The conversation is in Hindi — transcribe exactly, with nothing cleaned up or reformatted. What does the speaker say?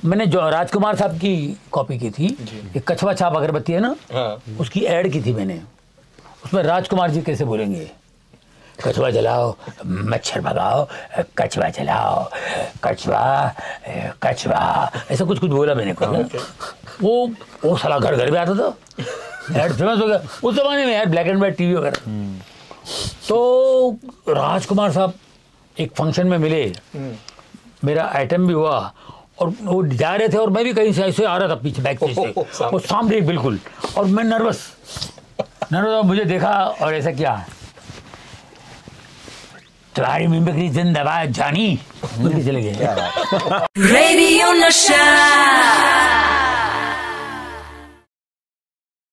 मैंने जो राजकुमार साहब की कॉपी की थी, एक कछवा छाप अगरबत्ती है ना, हाँ। उसकी ऐड की थी मैंने। उसमें राजकुमार जी कैसे बोलेंगे, कछुआ जलाओ मच्छर भगाओ, कछुआ जलाओ कछुआ कछुआ, ऐसा कुछ कुछ बोला मैंने को। वो वो साला घर घर में आता था, ऐड फेमस हो गया उस जमाने में यार, ब्लैक एंड वाइट टीवी वगैरह। तो राजकुमार साहब एक फंक्शन में मिले, मेरा आइटम भी हुआ और वो जा रहे थे और मैं भी कहीं से ऐसे आ रहा था पीछे बैक से, वो सामने बिल्कुल, और मैं नर्वस नर्वस मुझे देखा और ऐसा किया, तुम्हारी मिमिक्री जिंदाबाद जानी, बोल के चले गए। रेडियो नशा।